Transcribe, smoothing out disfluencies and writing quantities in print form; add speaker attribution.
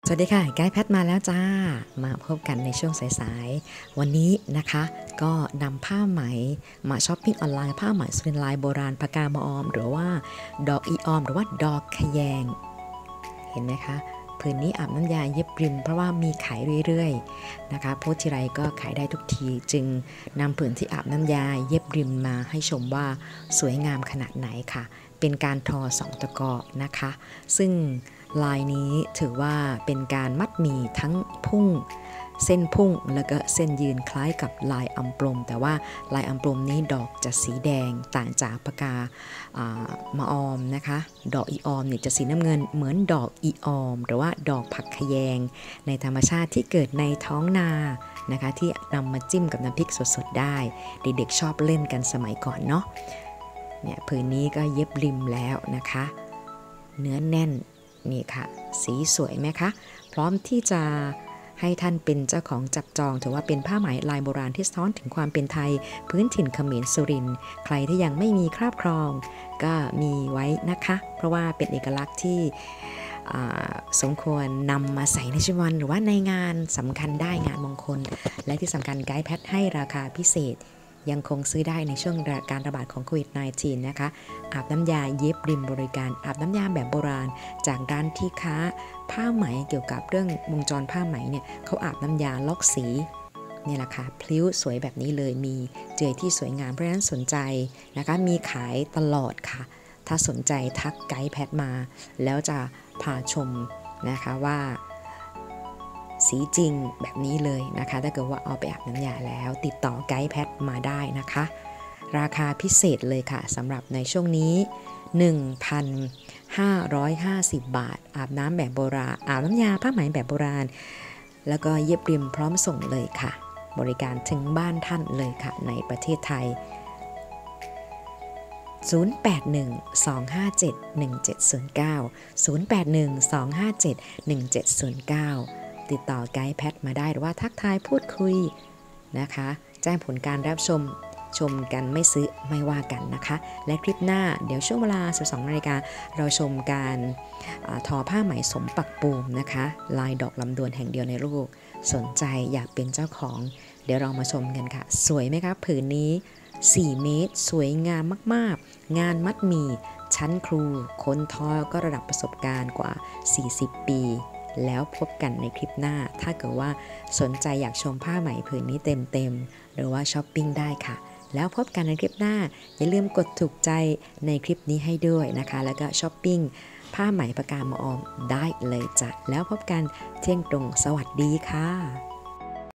Speaker 1: สวัสดีค่ะไกด์แพทมาแล้วจ้ามาพบกันในช่วงสายๆวันนี้นะคะก็นำผ้าไหมมาช้อปปิ้งออนไลน์ผ้าไหมสุรินทร์ลายโบราณปากกามะออมหรือว่าดอกอีออมหรือว่าดอกขยงเห็นไหมคะผืนนี้อาบน้ำยาเย็บริมเพราะว่ามีขายเรื่อยๆนะคะโพสทีไรก็ขายได้ทุกทีจึงนำผืนที่อาบน้ำยาเย็บริมมาให้ชมว่าสวยงามขนาดไหนค่ะเป็นการทอ2 ตะกอนะคะซึ่งลายนี้ถือว่าเป็นการมัดหมี่ทั้งพุ่งเส้นพุ่งแล้วก็เส้นยืนคล้ายกับลายอัมปลมแต่ว่าลายอัมปลมนี้ดอกจะสีแดงต่างจากปากกามะออมนะคะดอกอีออมเนี่ยจะสีน้ำเงินเหมือนดอกอีออมหรือว่าดอกผักขยงในธรรมชาติที่เกิดในท้องนานะคะที่นำมาจิ้มกับน้ำพริกสดๆได้เด็กๆชอบเล่นกันสมัยก่อนเนาะเนี่ยผืนนี้ก็เย็บริมแล้วนะคะเนื้อแน่นนี่ค่ะสีสวยไหมคะพร้อมที่จะให้ท่านเป็นเจ้าของจับจองถือว่าเป็นผ้าไหมลายโบราณที่สะท้อนถึงความเป็นไทยพื้นถิ่นเขมรสุรินทร์ใครที่ยังไม่มีครอบครองก็มีไว้นะคะเพราะว่าเป็นเอกลักษณ์ที่สมควรนำมาใส่ในชีวิตวันหรือว่าในงานสำคัญได้งานมงคลและที่สำคัญไกด์แพทให้ราคาพิเศษยังคงซื้อได้ในช่วงการระบาดของโควิด -19 นะคะอาบน้ำยาเย็บริมบริการอาบน้ำยาแบบโบราณจากร้านที่ค้าผ้าไหมเกี่ยวกับเรื่องวงจรผ้าไหมเนี่ยเขาอาบน้ำยาล็อกสีนี่แหละค่ะพลิ้วสวยแบบนี้เลยมีเจือยที่สวยงามเพราะฉะนั้นสนใจนะคะมีขายตลอดค่ะถ้าสนใจทักไกด์แพทมาแล้วจะพาชมนะคะว่าสีจริงแบบนี้เลยนะคะถ้าเกิดว่าเอาไปอาบน้ำยาแล้วติดต่อไกด์แพทมาได้นะคะราคาพิเศษเลยค่ะสำหรับในช่วงนี้ 1,550 บาทอาบน้ำแบบโบราณอาบน้ำยาผ้าไหมแบบโบราณแล้วก็เย็บริมพร้อมส่งเลยค่ะบริการถึงบ้านท่านเลยค่ะในประเทศไทย0812571709 ติดต่อไกด์แพทมาได้หรือว่าทักทายพูดคุยนะคะแจ้งผลการรับชมกันไม่ซื้อไม่ว่ากันนะคะและคลิปหน้าเดี๋ยวช่วงเวลา 12 นาฬิกาเราชมการทอผ้าไหมสมปักปูมนะคะลายดอกลำดวนแห่งเดียวในโลกสนใจอยากเป็นเจ้าของเดี๋ยวเรามาชมกันค่ะสวยไหมคะผืนนี้4 เมตรสวยงามมากๆงานมัดหมี่ชั้นครูคนทอก็ระดับประสบการณ์กว่า40 ปีแล้วพบกันในคลิปหน้าถ้าเกิดว่าสนใจอยากชมผ้าไหมผืนนี้เต็มๆหรือว่าช้อปปิ้งได้ค่ะแล้วพบกันในคลิปหน้าอย่าลืมกดถูกใจในคลิปนี้ให้ด้วยนะคะแล้วก็ช้อปปิ้งผ้าไหมปากกามะออมได้เลยจ้ะแล้วพบกันเที่ยงตรงสวัสดีค่ะ